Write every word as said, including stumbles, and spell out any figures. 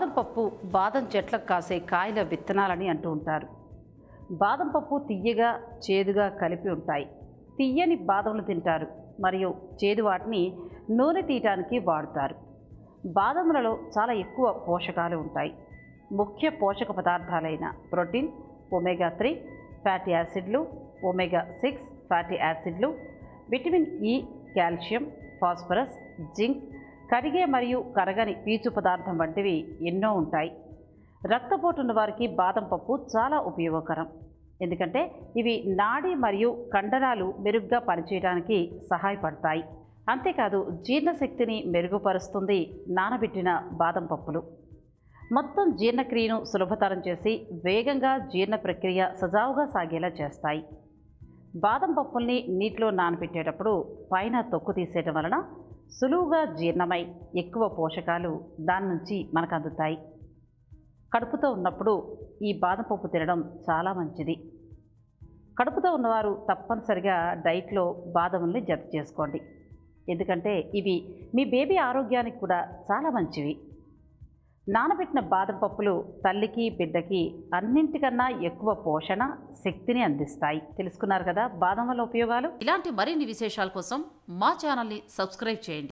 బాదం పప్పు బాదం చెట్లకు కాసే కాయల విత్తనాలని అంటూ ఉంటారు. బాదం పప్పు తియ్యగా చేదుగా కలిపి ఉంటాయి. తియ్యని బాదంలు తింటారు మరియు చేదు వాటిని నూనె తీయటానికి వాడుతారు. బాదములలో చాలా ఎక్కువ పోషకాలు ఉంటాయి. ముఖ్య పోషక పదార్థాలైన ప్రోటీన్, ఒమేగా త్రీ ఫ్యాటీ యాసిడ్లు, ఒమేగా సిక్స్ ఫ్యాటీ యాసిడ్లు, vitamin E, calcium, phosphorus, zinc, కరిగే మరియు కరగని పీచు పదార్థం వంటివి ఎన్నో ఉంటాయి. రక్తపోటు ఉన్న వారికి బాదం పప్పు చాలా ఉపయోగకరం. ఎందుకంటే ఇవి నాడి మరియు కండరాలు మెరుగ్గా పనిచేయడానికి సహాయపడతాయి. అంతేకాదు జీర్ణశక్తిని మెరుగుపరుస్తుంది నానబెట్టిన బాదం పప్పులు. మొత్తం జీర్ణక్రియను సులభతరం చేసి వేగంగా జీర్ణ ప్రక్రియ సజావుగా సాగేలా చేస్తాయి. బాదం పప్పుల్ని నీటిలో నానబెట్టేటప్పుడు పైన తొక్కు తీసేయడం వలన సులువుగా జీర్ణమై ఎక్కువ పోషకాలు దాని నుంచి మనకు అందుతాయి. కడుపుతో ఉన్నప్పుడు ఈ బాదం పప్పు తినడం చాలా మంచిది. కడుపుతో ఉన్నవారు తప్పనిసరిగా డైట్లో బాదముల్ని జత చేసుకోండి. ఎందుకంటే ఇవి మీ బేబీ ఆరోగ్యానికి కూడా చాలా మంచివి. నానబెట్టిన బాదం పప్పులు తల్లికి బిడ్డకి అన్నింటికన్నా ఎక్కువ పోషణ, శక్తిని అందిస్తాయి. తెలుసుకున్నారు కదా బాదం వల్ల ఉపయోగాలు. ఇలాంటి మరిన్ని విశేషాల కోసం మా ఛానల్ని సబ్స్క్రైబ్ చేయండి.